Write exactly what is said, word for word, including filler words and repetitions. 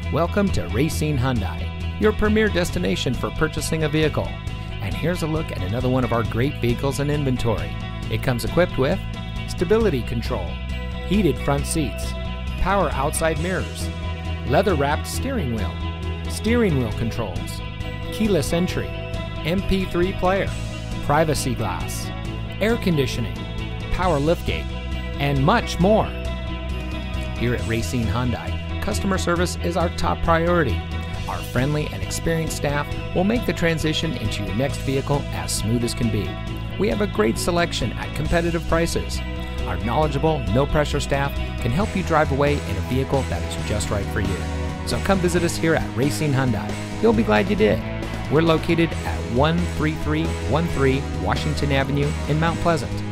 Welcome to Racine Hyundai, your premier destination for purchasing a vehicle. And here's a look at another one of our great vehicles in inventory. It comes equipped with stability control, heated front seats, power outside mirrors, leather-wrapped steering wheel, steering wheel controls, keyless entry, M P three player, privacy glass, air conditioning, power liftgate, and much more. Here at Racine Hyundai, customer service is our top priority. Our friendly and experienced staff will make the transition into your next vehicle as smooth as can be. We have a great selection at competitive prices. Our knowledgeable, no-pressure staff can help you drive away in a vehicle that is just right for you. So come visit us here at Racine Hyundai. You'll be glad you did. We're located at one three three one three Washington Avenue in Mount Pleasant.